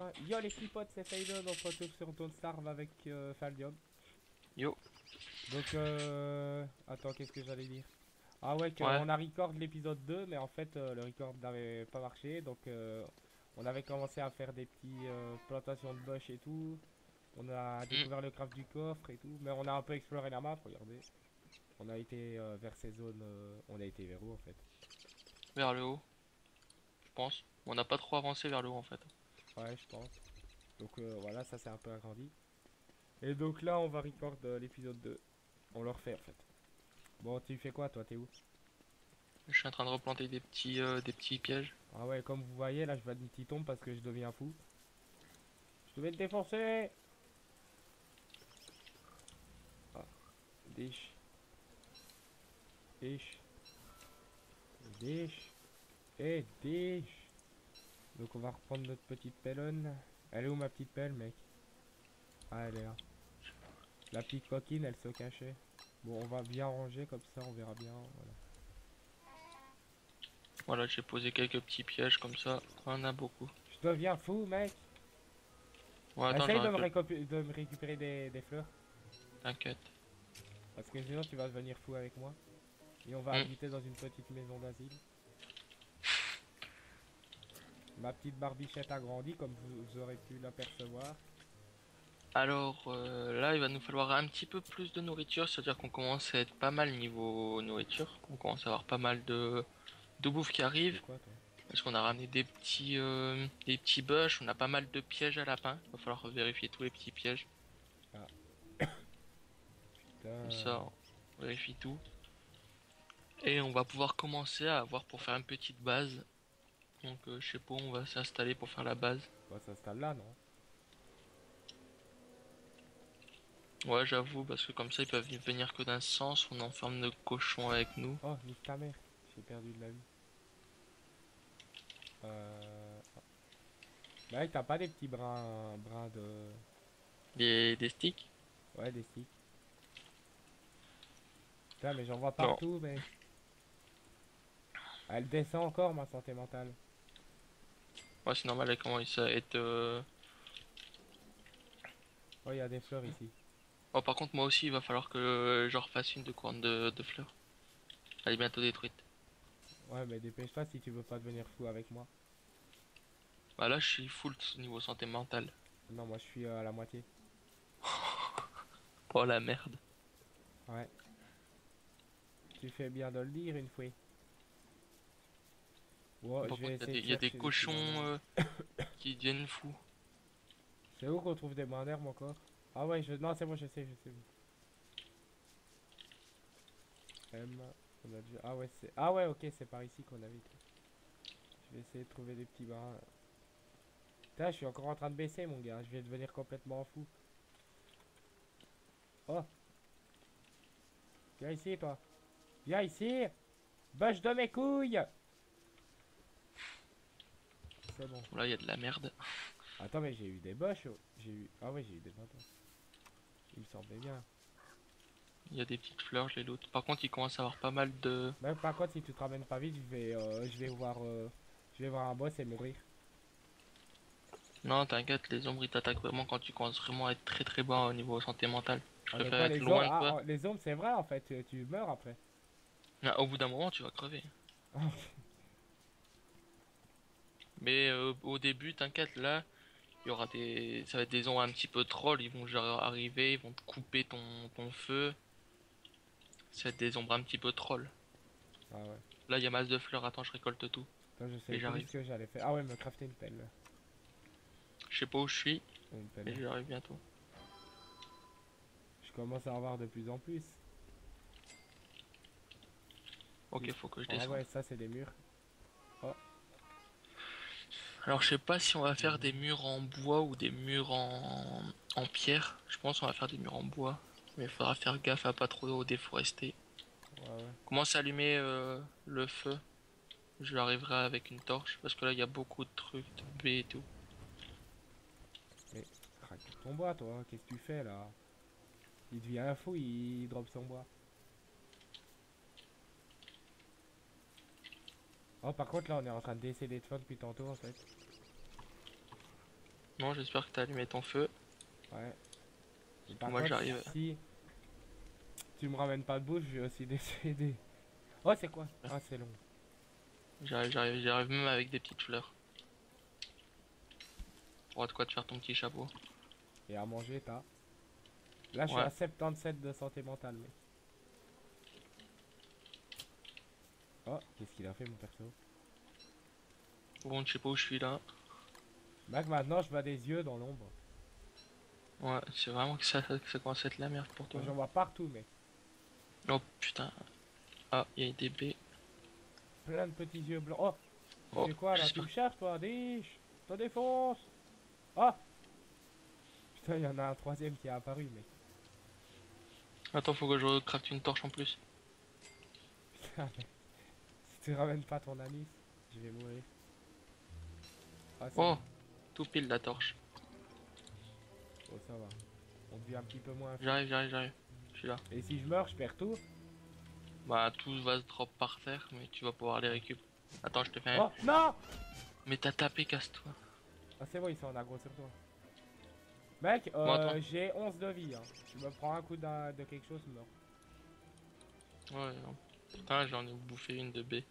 Yo les petits potes, c'est Faydon, on se retrouve sur Don't Starve avec Faldium. Yo, Donc attends, qu'est-ce que j'allais dire? Ah ouais, ouais. qu'on a record l'épisode 2, mais en fait le record n'avait pas marché, donc on avait commencé à faire des petits plantations de bush et tout. On a Hmm. découvert le craft du coffre et tout, mais on a un peu exploré la map, regardez. On a été vers ces zones, on a été vers où en fait? Vers le haut, je pense. On n'a pas trop avancé vers le haut en fait. Ouais, je pense. Donc voilà, ça s'est un peu agrandi. Et donc là, on va record l'épisode 2. On le refait en fait. Bon, tu fais quoi toi, t'es où? Je suis en train de replanter des petits pièges. Ah ouais, comme vous voyez, là je vais une petite tombe parce que je deviens fou. Je devais te défoncer. Ah, dish, dish, dish, et dish. Donc on va reprendre notre petite pellonne. Elle est où ma petite pelle, mec? Ah, elle est là. La petite coquine, elle se cachait. Bon, on va bien ranger comme ça, on verra bien. Voilà. Voilà, j'ai posé quelques petits pièges comme ça. On en a beaucoup. Je deviens fou, mec. Ouais, attends, Essaye j'en récolte. de me récupérer des fleurs. T'inquiète. Parce que sinon tu vas devenir fou avec moi. Et on va Hmm. habiter dans une petite maison d'asile. Ma petite barbichette a grandi, comme vous aurez pu l'apercevoir. Alors là, il va nous falloir un petit peu plus de nourriture. C'est-à-dire qu'on commence à être pas mal niveau nourriture. On commence à avoir pas mal de bouffe qui C'est arrive. quoi, toi? Parce qu'on a ramené des petits bush. On a pas mal de pièges à lapins. Il va falloir vérifier tous les petits pièges. Ah, Comme putain. ça, on vérifie tout. Et on va pouvoir commencer à avoir pour faire une petite base. Donc je sais pas où on va s'installer pour faire la base. On s'installe là, non? Ouais, j'avoue, parce que comme ça ils peuvent venir que d'un sens, on enferme nos cochons avec nous. Oh, nique ta mère. J'ai perdu de la vie. Ah. Bah, ouais, t'as pas des petits brins de. Des sticks? Ouais, des sticks. Putain, mais j'en vois Non. partout, mec. Elle descend encore, ma santé mentale. Ouais, c'est normal, elle commence à être... Oh, il y a des fleurs ici. Oh, par contre, moi aussi, il va falloir que je refasse une de couronne de fleurs. Elle est bientôt détruite. Ouais, mais dépêche-toi si tu veux pas devenir fou avec moi. Bah là, je suis full niveau santé mentale. Non, moi je suis à la moitié. Oh la merde. Ouais. Tu fais bien de le dire une fois. Bon, Par je vais contre, essayer de il y a des chercher des petits cochons brins d'herbe. qui deviennent fous. C'est où qu'on trouve des brins d'herbe encore? Ah ouais, non, c'est bon, je sais. M, on a déjà. Ah ouais, c'est. Ah ouais, ok, c'est par ici qu'on avait été. Je vais essayer de trouver des petits brins. Putain, je suis encore en train de baisser, mon gars. Je vais devenir complètement fou. Oh, viens ici, toi. Viens ici. Bûche de mes couilles. C'est bon. Là, il y a de la merde. Attends, mais j'ai eu des bûches. J'ai eu. Ah ouais, j'ai eu des bâtons. Il me semblait bien. Il y a des petites fleurs, je les loot. Par contre, il commence à avoir pas mal de... Mais par contre, si tu te ramènes pas vite, je vais voir un boss et mourir. Non, t'inquiète, les ombres ils t'attaquent vraiment quand tu commences vraiment à être très très bas au niveau santé mentale. Je Ah, mais préfère quoi, être les ombres? loin de Ah, toi. oh, les ombres, c'est vrai en fait. Tu meurs après. Ah, au bout d'un moment, tu vas crever. Mais au début, t'inquiète, là, il y aura des... Ça va être des ombres un petit peu trolls, ils vont genre arriver, ils vont te couper ton feu. Ça va être des ombres un petit peu trolls. Ah ouais. Là, il y a masse de fleurs, attends, je récolte tout. Attends, je sais Et plus j'arrive. ce que j'allais faire. Ah ouais, me crafter une pelle. Je sais pas où je suis, Une mais pelle. j'arrive bientôt. Je commence à en avoir de plus en plus. Ok, faut que je Ah descende. ouais, ça c'est des murs. Oh, Alors, je sais pas si on va faire des murs en bois ou des murs en pierre. Je pense qu'on va faire des murs en bois. Mais il faudra faire gaffe à pas trop déforester. ouais, ouais. Commence à allumer le feu. Je arriverai avec une torche. Parce que là, il y a beaucoup de trucs, de baies et tout. Mais raconte ton bois, toi. Qu'est-ce que tu fais là? Il devient un fou, il drop son bois. Oh, par contre, là, on est en train de décéder de faim depuis tantôt en fait. Non, j'espère que t'as allumé ton feu. Ouais. Et par Moi contre, j'arrive. si tu me ramènes pas de bouffe, je vais aussi décéder. Oh, c'est quoi? Ah, c'est long. J'arrive même avec des petites fleurs. Pour de quoi te faire ton petit chapeau. Et à manger, t'as. Là, je suis Ouais. à 77 de santé mentale, mec. Oh, qu'est-ce qu'il a fait, mon perso? Bon, je sais pas où je suis là. Mec, maintenant, je vois des yeux dans l'ombre. Ouais, c'est vraiment que ça commence à être la merde pour toi. J'en vois partout, mec. Oh putain. Ah, il y a des baies. Plein de petits yeux blancs. Oh, tu Oh, fais quoi, là? Tu me j'espère. cherches, toi? Dich! Je te défonce! Oh! Putain, il y en a un troisième qui est apparu, mec. Attends, faut que je recrafte une torche en plus. Putain, mec. Si tu ramènes pas ton anus, je vais mourir. Ah, c'est Oh, bon. tout pile la torche. Oh, ça va. On devient un petit peu moins fou. J'arrive. Je suis là. Et si je meurs, je perds tout? Bah, tout va se drop par terre, mais tu vas pouvoir les récupérer. Attends, je te fais un. Oh, non! Mais t'as tapé, casse-toi. Ah, c'est bon, ils sont en aggro sur toi. Mec, Bon, attends. j'ai 11 de vie, hein. Tu me prends un coup de quelque chose, mort. Ouais, non. Putain, j'en ai bouffé une de B.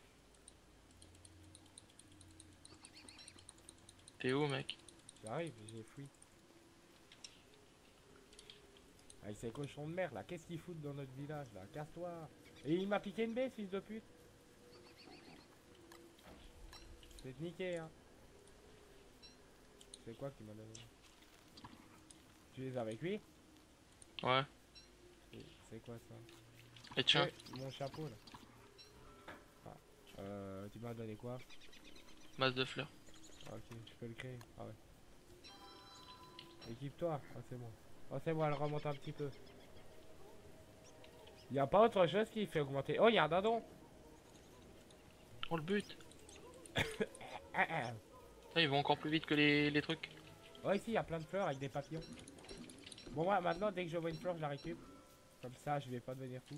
T'es où, mec? J'arrive, j'ai fui. Avec ces cochons de mer là, qu'est-ce qu'ils foutent dans notre village là? Casse-toi! Et il m'a piqué une baie, fils de pute! Je vais te niquer, hein! C'est quoi qui m'a donné? Tu es avec lui? Ouais. C'est quoi ça? Et tiens, Mon chapeau là. Ah, tu m'as donné quoi? masse de fleurs. Ah, ok, je peux le créer. Ah ouais. Équipe-toi. Ah, c'est bon. Oh, c'est bon, elle remonte un petit peu. Y a pas autre chose qui fait augmenter. Oh, y a un dindon! Oh, le but. Ah, ah. Ah, ils vont encore plus vite que les trucs. Oh, ici, y a plein de fleurs avec des papillons. Bon, moi, maintenant, dès que je vois une fleur, je la récupère. Comme ça, je vais pas devenir fou.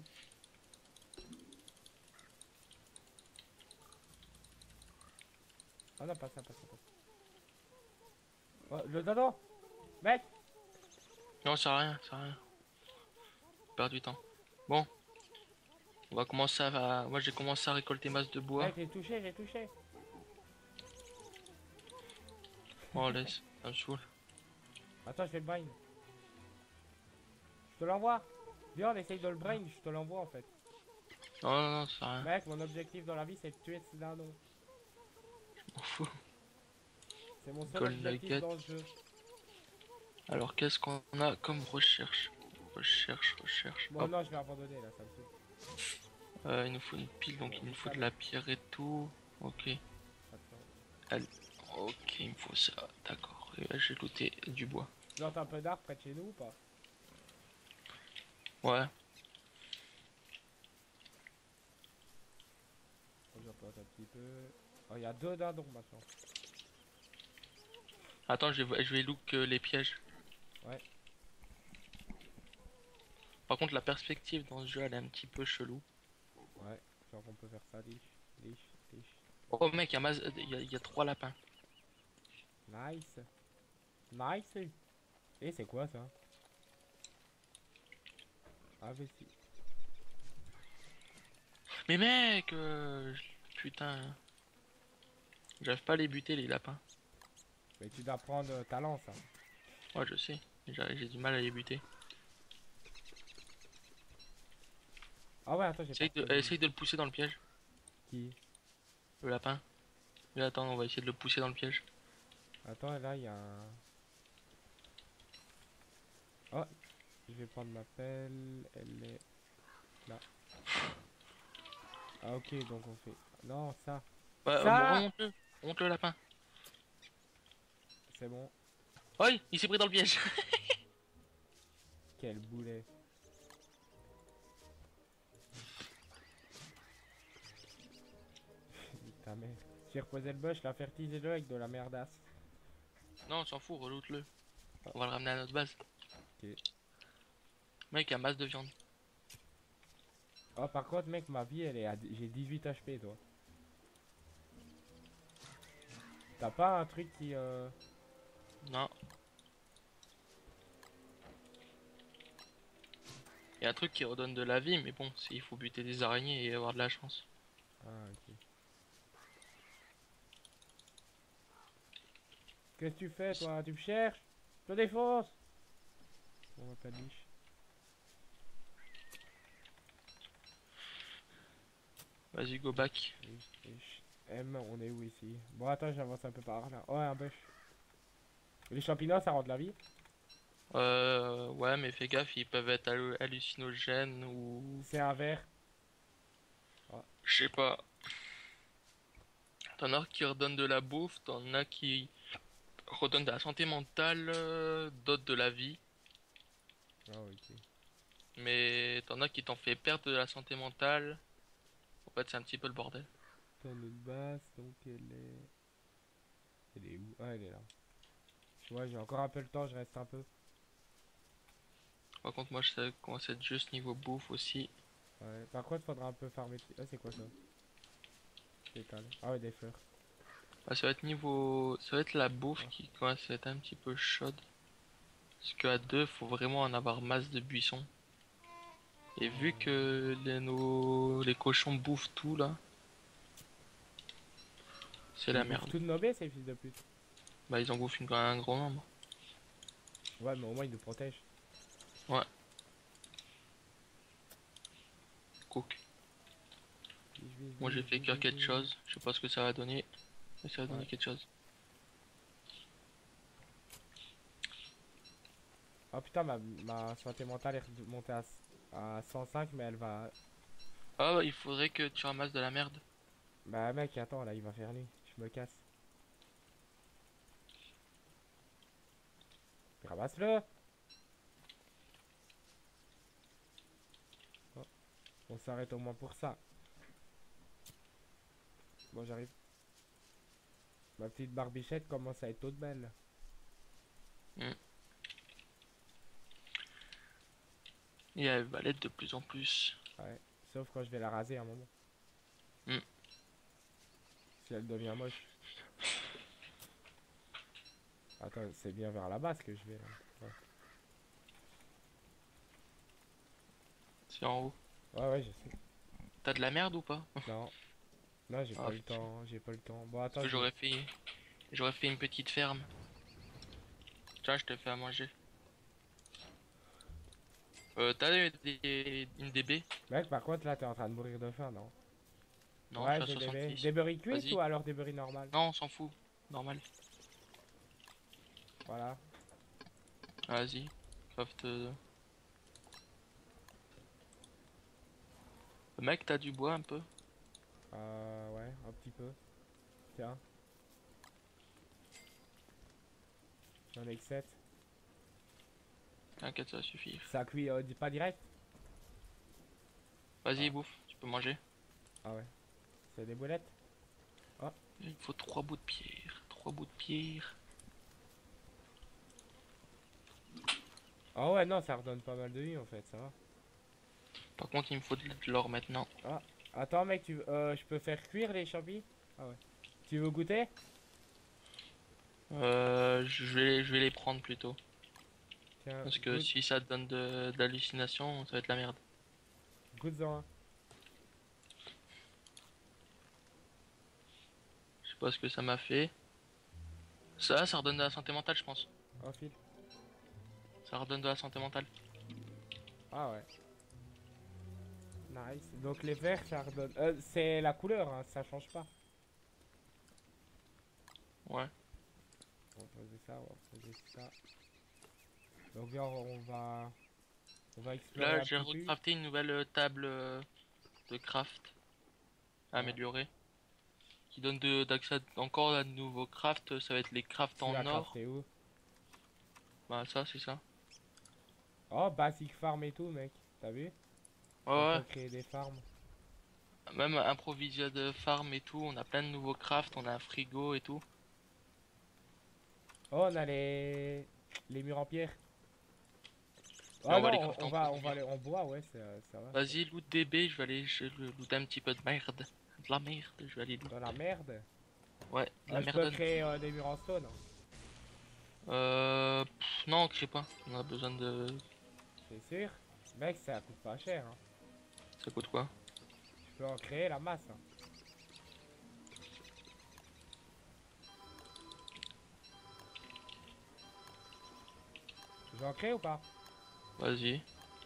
Ah non, pas ça, pas ça, pas ça. Oh, le dindon! Mec! Non, ça sert à rien, ça sert à rien. Perd du temps. Bon, on va commencer à. Moi, j'ai commencé à récolter masse de bois. Mec, j'ai touché, j'ai touché. Oh, laisse, ça me saoule. Attends, je fais le brain. Je te l'envoie. Viens, on essaye de le brain, je te l'envoie en fait. Non, non, non, ça sert à rien. Mec, mon objectif dans la vie, c'est de tuer ce dindon. Je m'en fous. C'est mon seul Gold objectif nugget. dans le jeu. Alors, qu'est-ce qu'on a comme recherche? Recherche. Bon, Hop. non, je vais abandonner là, ça me saoule. Il nous faut une pile, donc Bon, il nous faut ça de va. la pierre et tout. Ok. Attends. Ok, il me faut ça. D'accord. Et là, j'ai looté du bois. J'entends un peu d'art près de chez nous ou pas? Ouais. Oh, j'entends un petit peu. Oh, il y a deux dindons maintenant. Attends, je vais look les pièges. Ouais. Par contre, la perspective dans ce jeu, elle est un petit peu chelou. Ouais, genre on peut faire ça, liche. Oh mec, il y a 3 lapins. Nice. Nice. Et c'est quoi ça? Ah, mais si. Mais mec, putain, j'arrive pas à les buter les lapins. Mais tu dois prendre ta lance. Hein. Ouais, je sais, mais j'ai du mal à les buter. Ah ouais, attends, j'ai pas retenu. Essaye de le pousser dans le piège, Qui? le lapin. Mais attends, on va essayer de le pousser dans le piège. Attends, là, il y a un... Oh, je vais prendre ma pelle. Elle est là. Ah, ok, donc on fait... Non, ça. Ouais, Ça monte le lapin. C'est bon. Oh, il s'est pris dans le piège. Quel boulet. Putain, merde. J'ai reposé le bush, la fertilisé-le avec de la merdasse. Non, on s'en fout, reloot-le. On va le ramener à notre base. Ok. Mec, il y a masse de viande. Oh, par contre, mec, ma vie, elle est à... J'ai 18 HP, toi. T'as pas un truc qui... Non. Il y a un truc qui redonne de la vie, mais bon, il faut buter des araignées et avoir de la chance. Ah, ok. Qu'est-ce que tu fais, toi? Tu me cherches? Je te défonce! On va pas de niche. Vas-y, go back. Oui, oui. M, on est où ici? Bon, attends, j'avance un peu par là. Oh, un bush. Les champignons, ça rend de la vie? Ouais, mais fais gaffe, ils peuvent être hallucinogènes ou... C'est un verre. Ah, Je sais pas. T'en as qui redonnent de la bouffe, t'en as qui redonnent de la santé mentale, d'autres de la vie. ah, ok. Mais t'en as qui t'en fait perdre de la santé mentale. En fait, c'est un petit peu le bordel. Dans notre base, donc elle est. Elle est où? Ah, elle est là. Ouais, j'ai encore un peu le temps, je reste un peu. Par contre, moi, je sais qu'on va être juste niveau bouffe aussi. Ouais. Par contre, faudra un peu farmer. Ah, c'est quoi ça? Pétale. Ah, ouais, des fleurs. Bah, ça va être niveau... Ça va être la bouffe Ah. qui commence à être un petit peu chaude. Parce qu'à deux, faut vraiment en avoir masse de buissons. Et vu que les cochons bouffent tout là, c'est la Ils bouffent merde. toutes nos baies, ces fils de pute. Bah ils en bouffent un grand nombre. Ouais, mais au moins, ils nous protègent. Ouais, cook. Moi j'ai fait cuire quelque chose, je sais pas ce que ça va donner, mais ça va donner Ouais. quelque chose. Oh putain, ma santé mentale est montée à 105, mais elle va. Ah bah, il faudrait que tu ramasses de la merde. Bah, mec, attends, là, il va faire nuit. Je me casse. Ramasse-le! Oh, on s'arrête au moins pour ça. Bon, j'arrive. Ma petite barbichette commence à être toute belle. Hmm. Et elle va l'être de plus en plus. Ouais. Sauf quand je vais la raser à un moment. Hmm. Si elle devient moche. Attends, c'est bien vers la base que je vais là. Ouais, C'est en haut. ouais, je sais. T'as de la merde ou pas? Non, non, j'ai Ah, pas eu le temps. J'ai pas eu le temps. Bon, attends, parce que je vais. j'aurais fait une petite ferme. Tiens, je te fais à manger. T'as une DB? Mec, par contre, là, t'es en train de mourir de faim, non? Non, je Ouais, suis à j'ai des baies. 66. Des berries cuites Vas-y. ou alors des berries normales? Non, on s'en fout. Normal. Voilà. Vas-y. Craft. Mec, t'as du bois un peu? Ouais, un petit peu. Tiens, j'en ai que 7. T'inquiète, ça va suffire. Ça cuit pas direct? Vas-y, Ah, bouffe, tu peux manger. ah ouais. C'est des boulettes? Oh, Il me faut 3 bouts de pierre. 3 bouts de pierre. ah ouais, non, ça redonne pas mal de vie en fait, ça va. Par contre, il me faut de l'or maintenant. Ah, attends, mec, je peux faire cuire les champis? Ah ouais. Tu veux goûter? Je vais les prendre plutôt. Tiens, Parce que si ça te donne de l'hallucination, ça va être la merde. goûte-en un. Je sais pas ce que ça m'a fait. Ça redonne de la santé mentale, je pense. Un fil. Ça redonne de la santé mentale. Ah ouais. Nice. Donc les verts, ça redonne. C'est la couleur, hein, ça change pas. Ouais. On va poser ça, on va poser ça. Donc là, on va explorer Là, un j'ai petit peu. recrafté une nouvelle table de craft Ah, améliorée. Qui donne d'accès encore à de nouveaux crafts. Ça va être les crafts tu l'as en or. crafté où? Bah, ça, c'est ça. Oh, basic farm et tout, mec. T'as vu? Ouais, On ouais. peut créer des farms. Même improviser de farm et tout. On a plein de nouveaux crafts. On a un frigo et tout. Oh, on a les murs en pierre. Mais Ah on va les non, crafter on en va, plus. on va aller en bois, ouais, ça va. Vas-y, loot DB. Je vais looter un petit peu de merde. De la merde. Je vais aller Dans looter. la merde. Ouais, de la Je peux merde. créer des murs en stone. Non, on crée pas. On a besoin de... C'est sûr? Mec, ça coûte pas cher, hein. Ça coûte quoi? Je peux en créer la masse, hein. J'en crée ou pas? Vas-y.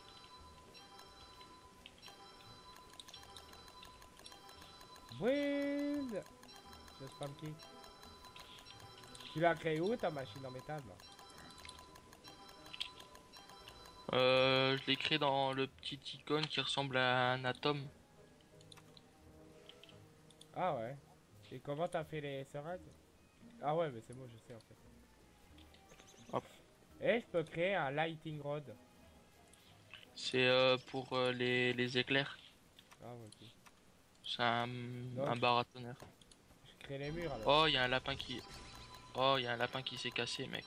Build! Je spam qui? Tu l'as créé où ta machine en métal là? Je l'ai créé dans le petit icône qui ressemble à un atome. Ah ouais. Et comment t'as fait les seringues? Ah ouais, mais c'est bon, je sais en fait. Hop. Et je peux créer un lighting rod. C'est pour les éclairs. Ah ouais, ok. C'est Donc, un baratonnerre. je crée les murs alors. Oh, il y a un lapin qui... Oh, il y a un lapin qui s'est cassé, mec.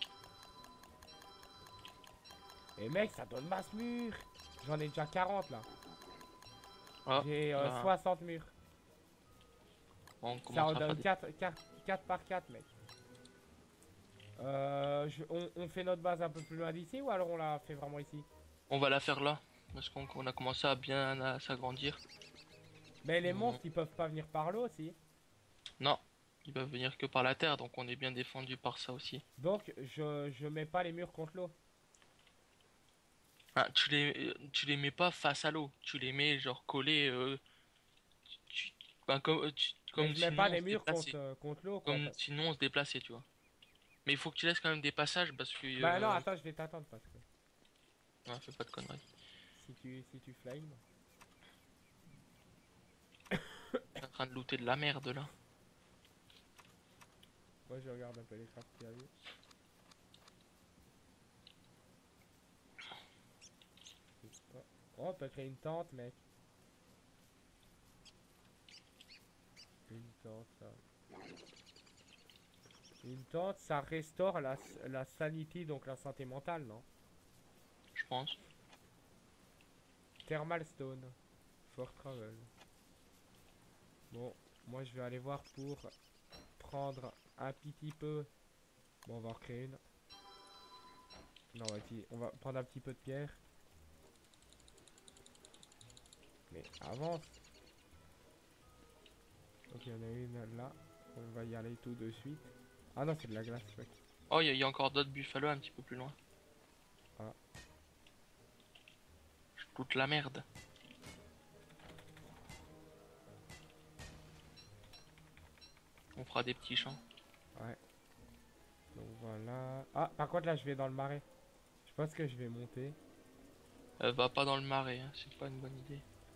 Et mec, ça donne masse mur. J'en ai déjà 40 là. Oh, J'ai bah, 60 murs. on Ça en commencera à faire donne des... 4 par 4 mec. On fait notre base un peu plus loin d'ici ou alors on la fait vraiment ici? On va la faire là. Parce qu'on a commencé à bien s'agrandir. Mais les Hmm. monstres ils peuvent pas venir par l'eau aussi. Non, ils peuvent venir que par la terre, donc on est bien défendu par ça aussi. Donc je mets pas les murs contre l'eau. Ah, tu les mets pas face à l'eau, tu les mets genre collés, ben, Mais comme je mets pas sinon on les se murs déplaçait. contre l'eau quoi. Comme sinon on se déplaçait, tu vois. Mais il faut que tu laisses quand même des passages parce que... Bah non, attends, je vais t'attendre parce que Ouais, fais pas de conneries. si tu flames. T'es en train de looter de la merde là. Moi je regarde un peu les crafts qu'il y a eu. Oh, on peut créer une tente, mec. Une tente, ça. Une tente, ça restaure la sanity, donc la santé mentale, non? Je pense. Thermal Stone. For Travel. Bon, moi je vais aller voir pour prendre un petit peu. Bon, on va en créer une. Non, on va prendre un petit peu de pierre. Mais avance. Ok, on a une là. On va y aller tout de suite. Ah non, c'est de la glace, mec. Oh, il y a encore d'autres buffalo un petit peu plus loin. Ah. Je loot la merde. On fera des petits champs. Ouais. Donc voilà. Ah, par contre, là, je vais dans le marais. Je pense que je vais monter. Va pas dans le marais, hein, c'est pas une bonne idée.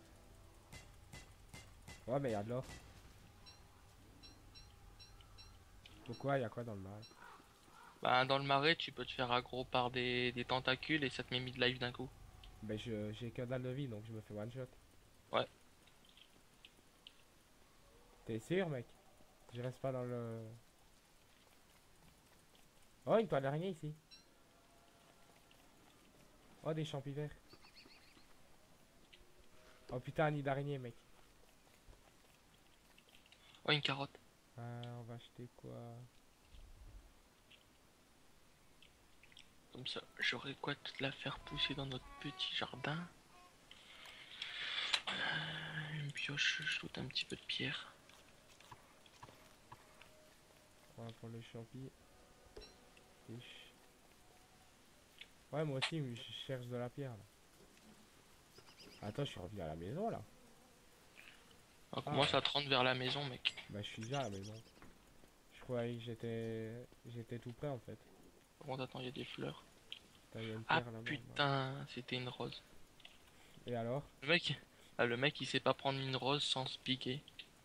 Ouais, mais il y a de l'or. Pourquoi? Il y a quoi dans le marais? Bah, dans le marais, tu peux te faire aggro par des tentacules et ça te met mid-life d'un coup. Ben, j'ai que dalle de vie, donc je me fais one shot. Ouais. T'es sûr, mec? Je reste pas dans le... Oh, une toile d'araignée ici. Oh, des champignons verts. Oh putain, un nid d'araignée, mec. Oh, une carotte. On va acheter quoi? Comme ça, j'aurais quoi toute la faire pousser dans notre petit jardin. Une pioche, je loot un petit peu de pierre. On va prendre le champi. Ouais, moi aussi, je cherche de la pierre, là. Attends, je suis revenu à la maison, là. On commence à te rendre vers la maison, mec. Bah, je suis déjà à la maison. Je croyais que j'étais tout près, en fait. Par contre, attends, il y a des fleurs. Putain, il y a une Ah pierre là-bas. putain, c'était une rose. Et alors? Le mec, il sait pas prendre une rose sans se piquer.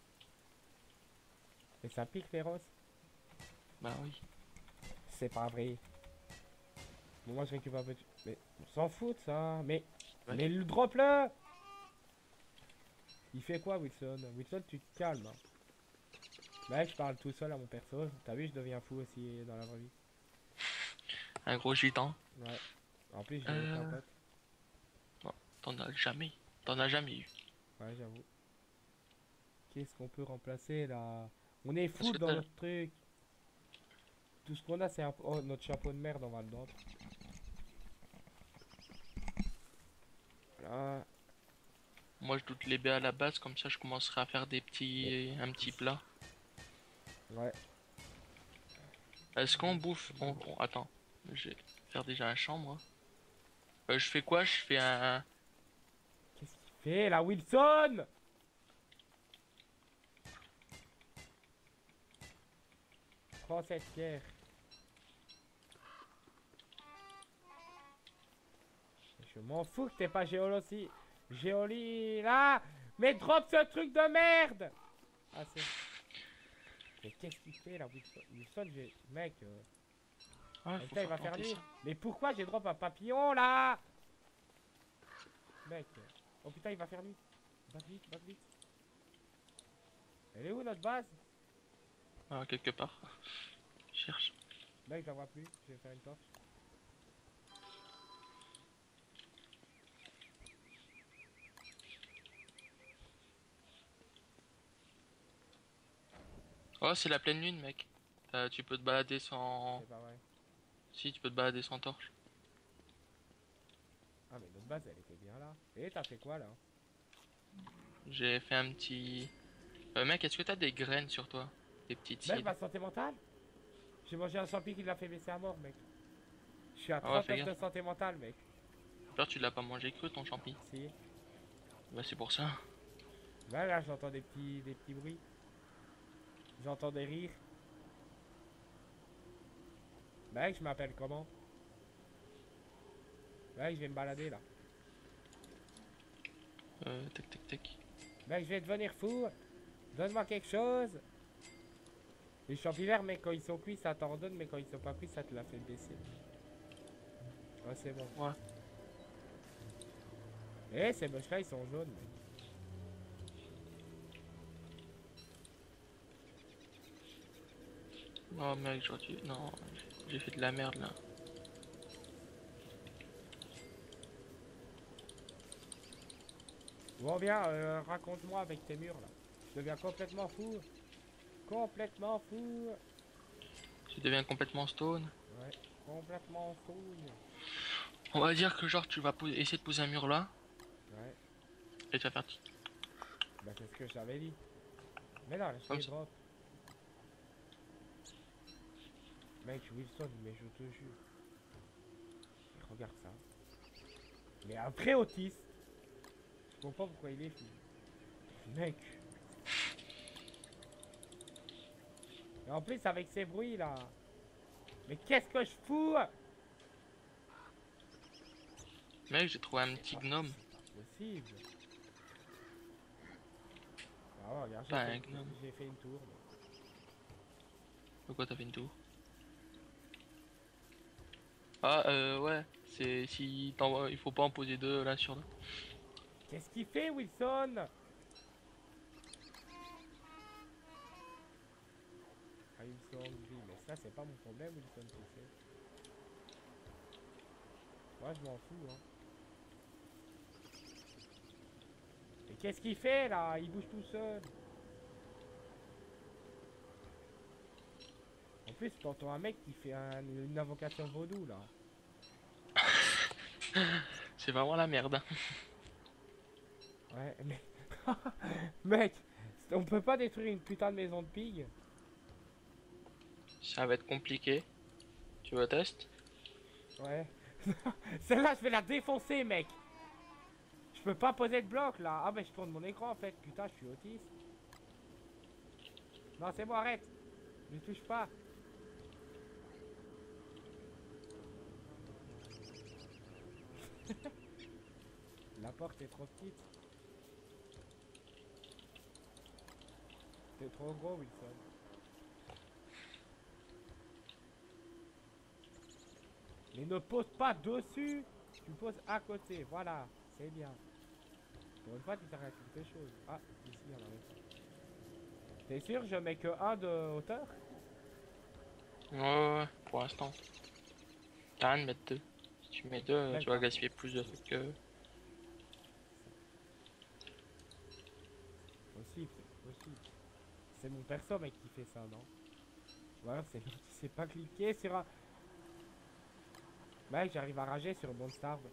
Et ça pique, les roses? Bah oui. C'est pas vrai. Bon, moi, je récupère un peu de... Mais, on s'en fout de ça. Ouais. Mais le drop là! Il fait quoi, Wilson? Wilson, tu te calmes, hein. Mec, je parle tout seul à mon perso. T'as vu, je deviens fou aussi dans la vraie vie. Un gros gitan. Ouais. En plus, j'ai aucun pote. Non, t'en as jamais. T'en as jamais eu. Ouais, j'avoue. Qu'est-ce qu'on peut remplacer là? On est Parce fou que dans t'as- notre truc. Tout ce qu'on a, c'est notre chapeau de merde, on va le d'autre. Voilà. Moi je doute les baies à la base, comme ça je commencerai à faire un petit plat. Ouais. Est-ce qu'on bouffe attends, je vais faire déjà un champ moi. Je fais quoi? Je fais un... Qu'est-ce qu'il fait là, Wilson? Prends cette pierre. Je m'en fous que t'es pas géologie. Géolie là. Mais drop ce truc de merde. Ah c'est... Mais qu'est-ce qu'il fait là, Wilson? Wilson, j'ai... Mec... Ah, Oh, faut putain, il va faire planter nuit. ça. Mais pourquoi j'ai drop un papillon là? Mec. Oh putain, il va faire nuit. Back vite, back vite. Elle est où notre base? Ah, quelque part. Je cherche. Mec, je la vois plus. Je vais faire une torche. Oh, c'est la pleine lune, mec. Tu peux te balader sans... C'est pas vrai. Si, tu peux te balader sans torche. Ah, mais notre base, elle était bien là. Et t'as fait quoi là? J'ai fait un petit... mec, est-ce que t'as des graines sur toi? Des petites Mec, seeds? ma santé mentale? J'ai mangé un champi qui l'a fait baisser à mort, mec. Je suis à Ah ouais, fais 39 de gaffe. santé mentale, mec. Genre, tu l'as pas mangé cru, ton champi? Si. Bah, c'est pour ça. Bah là, j'entends des petits bruits. J'entends des rires. Mec, je m'appelle comment? Mec, je vais me balader là. Tac, tac, tac. Mec, je vais devenir fou. Donne-moi quelque chose. Les champignons verts, mec, quand ils sont cuits, ça t'en donne, mais quand ils sont pas cuits, ça te l'a fait baisser. Ouais, c'est bon. Ouais. Eh, ces moches là, ils sont jaunes, mec. Oh, mec, j'aurais dû... Non, j'ai fait de la merde, là. Bon, bien, raconte-moi avec tes murs là. Je deviens complètement fou. Complètement fou. Tu deviens complètement stone. Ouais, complètement fou. On va dire que, genre, tu vas essayer de poser un mur là, Ouais, et tu vas faire... bah c'est ce que j'avais dit. Mais non, je Comme les ça. drop. Mec, Wilson, mais je te jure. Regarde ça. Mais un vrai autiste. Je comprends pourquoi il est fou. Mec. Et en plus avec ces bruits là. Mais qu'est-ce que je fous? Mec, j'ai trouvé un petit gnome. C'est pas possible. Ah ouais, regarde, Pas un gnome. j'ai fait une tour. Pourquoi t'as fait une tour? Ah, ouais. C'est si il faut pas en poser deux là sur là. Qu'est-ce qu'il fait, Wilson? Ah, Wilson, oui, mais ça, c'est pas mon problème, Wilson, tu sais. Moi, je m'en fous, hein. Mais qu'est-ce qu'il fait, là? Il bouge tout seul. En plus, t'entends un mec qui fait une invocation vaudou, là. C'est vraiment la merde, hein. Ouais, mais... Mec, on peut pas détruire une putain de maison de pig? Ça va être compliqué. Tu veux test? Ouais. Celle-là, je vais la défoncer, mec. Je peux pas poser de bloc, là. Ah, mais je tourne mon écran, en fait. Putain, je suis autiste. Non, c'est bon, arrête. Ne touche pas. La porte est trop petite. C'est trop gros, Wilson. Mais ne pose pas dessus. Tu poses à côté. Voilà. C'est bien. Pour une fois, tu t'arrêtes quelque chose. Ah, ici, il y en a un. T'es sûr, je mets que un de hauteur? Ouais, pour l'instant. T'as rien de mettre deux. Si tu mets deux, tu vas D'accord. gaspiller plus de trucs que... Possible, c'est possible. C'est mon perso, mec, qui fait ça, non? Voilà, c'est tu sais pas cliquer sur un... Mec, j'arrive à rager sur Don't Starve.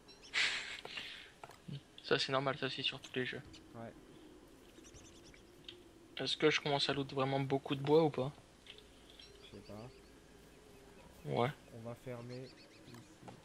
Ça c'est normal, ça c'est sur tous les jeux. Ouais, Est-ce que je commence à loot vraiment beaucoup de bois ou pas? je sais pas. Ouais. On va fermer ici.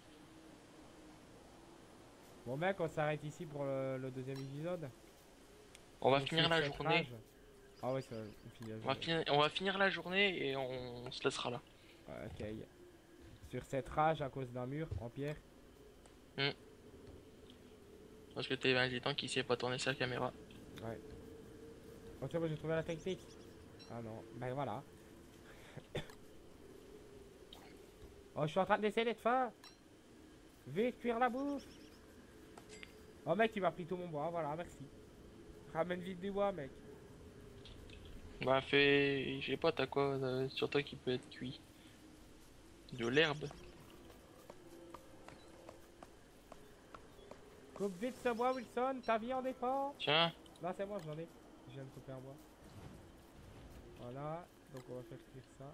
Bon mec, on s'arrête ici pour le deuxième épisode. On va Donc finir sur la cette journée. rage. Ah ouais, ça on finit la journée. On va finir la journée et on se laissera là. Ouais, ok. Sur cette rage à cause d'un mur en pierre. Hmm. Parce que t'es un gitan qui sait pas tourner sa caméra. Ouais. Ok, moi j'ai trouvé la technique. Ah non, ben voilà. Oh, je suis en train de laisser d'être faim. Vite, cuire la bouffe. Oh mec, il m'a pris tout mon bois, voilà, merci. Ramène vite du bois, mec. Bah fais... Je sais pas, t'as quoi sur toi qui peut être cuit? De l'herbe. Coupe vite ce bois, Wilson, ta vie en dépend. Tiens, Là, c'est moi, j'en ai. Je viens de couper un bois. Voilà, donc on va faire cuire ça.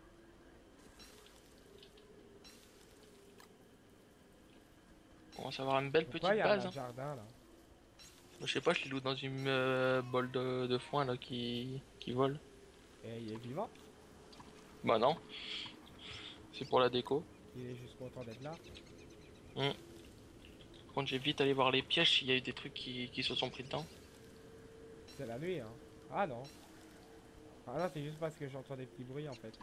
on va avoir une belle Pourquoi il petite y a base. un Hein. jardin là? Je sais pas, je les loot dans une bol de foin là qui vole. Et il est vivant? Bah non, c'est pour la déco. Il est juste content d'être là. Hmm. Par contre, j'ai vite allé voir les pièges, il y a eu des trucs qui se sont pris dedans. C'est la nuit, hein. Ah non. Ah non, c'est juste parce que j'entends des petits bruits en fait.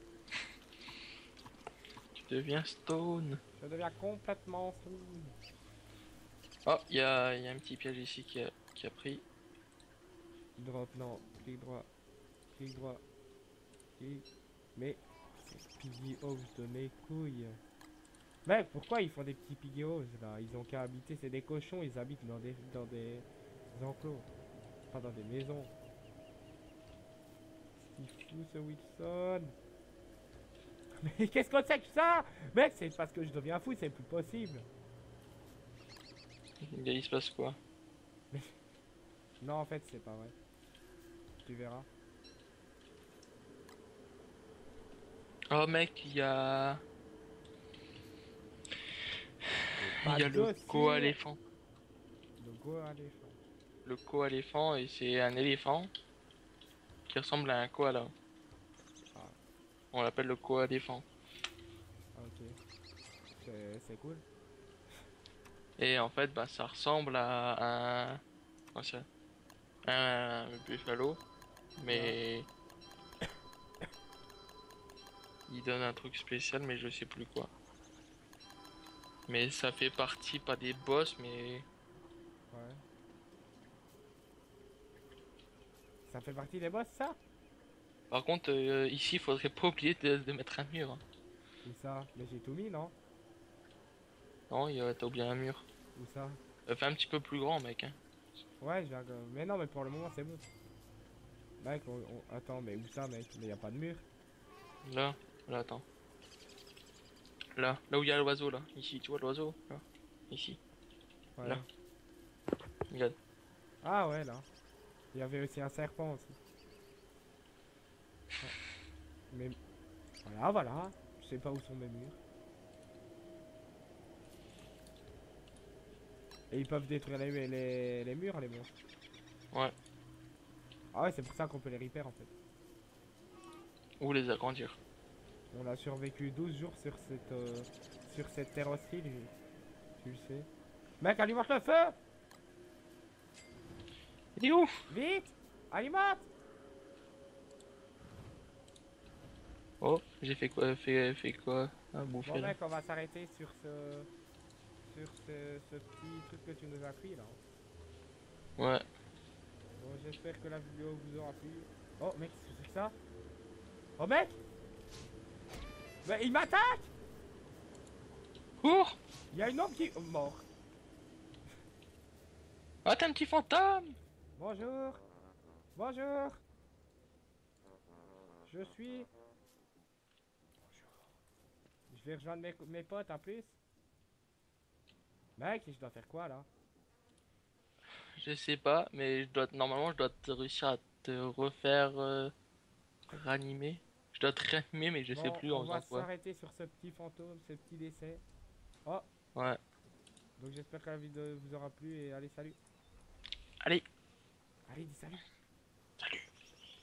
Tu deviens stone. Je deviens complètement fou. Oh, il y a un petit piège ici qui a pris. Drop, non. Clic droit. Clic droit. Clic. Mais. C'est Piggy House de mes couilles. Mec, pourquoi ils font des petits Piggy House là? Ils ont qu'à habiter, c'est des cochons, ils habitent dans des enclos. Pas dans des maisons. Qu'est-ce qu'il fout ce Wilson? Mais qu'est-ce qu'on sait que ça? Mec, c'est parce que je deviens fou, c'est plus possible. Il se passe quoi? Non, en fait, c'est pas vrai. Tu verras. Oh mec, il y a... Pas Il y a de le dossier. co-éléphant. Le go éléphant. Le co-éléphant, et c'est un éléphant qui ressemble à un koala. Ah, On l'appelle le co-éléphant. ok. C'est cool. Et en fait, bah, ça ressemble à un... comment ça? Un buffalo, mais il donne un truc spécial, mais je sais plus quoi. Mais ça fait partie, pas des boss, mais... Ouais. Ça fait partie des boss, ça? Par contre, ici, il faudrait pas oublier de mettre un mur. Hein. Où ça? Mais j'ai tout mis, non? Non, t'as oublié un mur. Où ça? Fais un petit peu plus grand, mec. Hein. Ouais, mais non, mais pour le moment, c'est bon. Mec, attends, mais où ça, mec? Mais y a pas de mur. Là, là, attends. Là où il y a l'oiseau, là. Ici, tu vois l'oiseau? Là. Ici. Ouais. Là. Regarde. Ah ouais, là. Il y avait aussi un serpent aussi. Ouais. Mais voilà, voilà. Je sais pas où sont mes murs. Et ils peuvent détruire les murs, les monstres. Ouais. Ah ouais, c'est pour ça qu'on peut les repair en fait. Ou les agrandir. On a survécu 12 jours sur cette terre hostile, tu le sais. Mec, alimente le feu! Il est où? Vite! Alimente! Oh, j'ai fait quoi? Fait quoi? Ah, bouffer Bon là. mec, on va s'arrêter sur ce petit truc que tu nous as pris là. Ouais. Bon, j'espère que la vidéo vous aura plu. Oh mec, qu'est-ce que c'est que ça? Oh mec! Mais il m'attaque! Cours! Il y a une homme qui... Oh, mort. Ah, t'es un petit fantôme! Bonjour! Bonjour! Je suis... Je vais rejoindre mes potes en plus. Mec, je dois faire quoi là? Je sais pas, mais normalement, je dois te réussir à te refaire ranimer. Je dois te réanimer, mais je sais Bon, plus on en va faisant quoi. s'arrêter sur ce petit fantôme, ce petit décès. Oh, Ouais. donc j'espère que la vidéo vous aura plu et allez, salut. Allez. Allez, dis salut.